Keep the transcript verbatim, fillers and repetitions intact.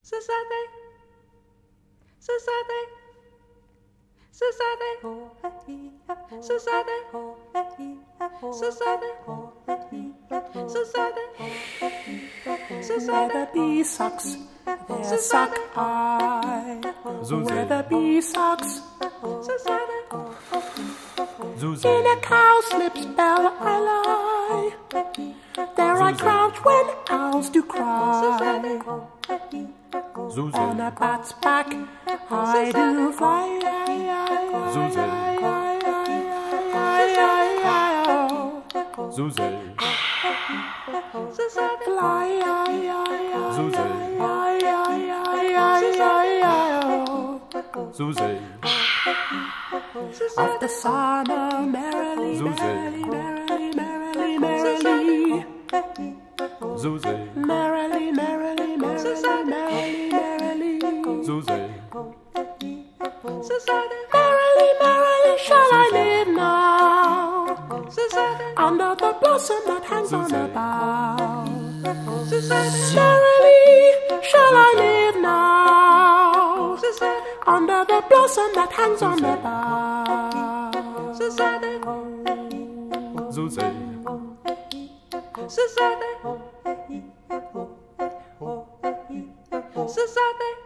Society, society, society, society, society, society, Where the bee sucks, there suck I. Where the bee sucks, in a cowslip's bell I lie. There I crouch when owls do cry. On a bat's back I do fly. Of the summer merrily, merrily, merrily, merrily, merrily. Merrily, merrily, merrily, merrily, merrily. Merrily, merrily shall I live now, under the blossom that hangs on the bough. Merrily shall I live now, under the blossom that hangs on the bough. Society, society, society.